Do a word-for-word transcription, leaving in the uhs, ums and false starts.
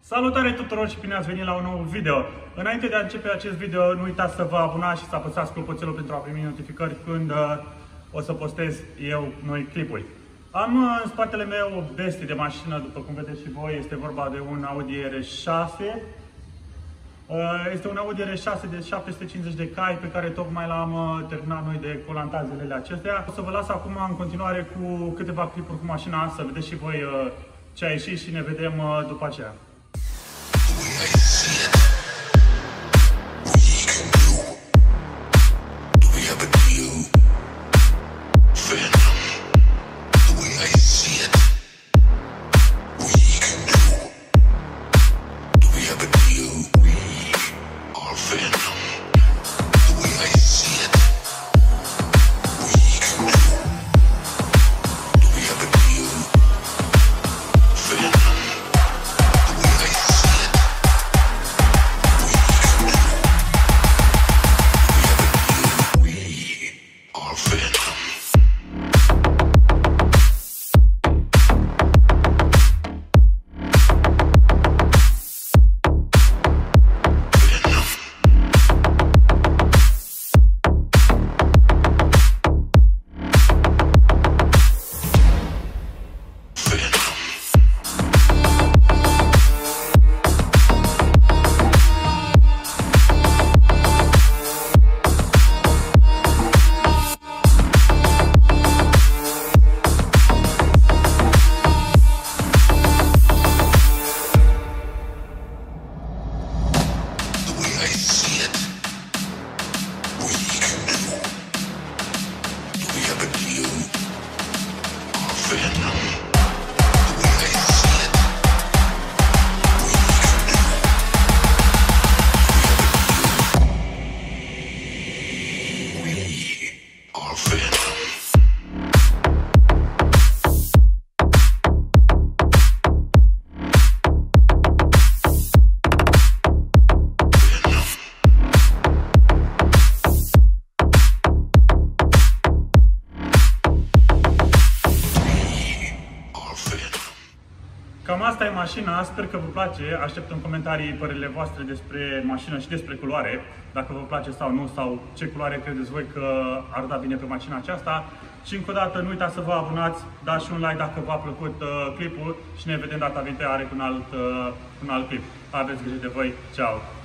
Salutare tuturor și bine ați venit la un nou video! Înainte de a începe acest video, nu uitați să vă abonați și să apăsați clopoțelul pentru a primi notificări când uh, o să postez eu noi clipuri. Am uh, în spatele meu o bestie de mașină, după cum vedeți și voi, este vorba de un Audi R șase. Uh, este un Audi R șase de șapte sute cincizeci de cai pe care tocmai l-am uh, terminat noi de colantat zilele acestea. O să vă las acum în continuare cu câteva clipuri cu mașina, să vedeți și voi uh, ce a ieșit și ne vedem uh, după aceea. Cam asta e mașina, sper că vă place, aștept în comentarii părerile voastre despre mașină și despre culoare, dacă vă place sau nu, sau ce culoare credeți voi că ar da bine pe mașina aceasta. Și încă o dată nu uitați să vă abonați, dați și un like dacă v-a plăcut uh, clipul și ne vedem data viitoare cu un alt, uh, un alt clip. Aveți grijă de voi, ceau!